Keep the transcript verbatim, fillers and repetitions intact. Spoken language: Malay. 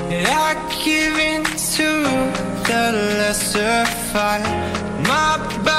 I give in to the lesser fight. My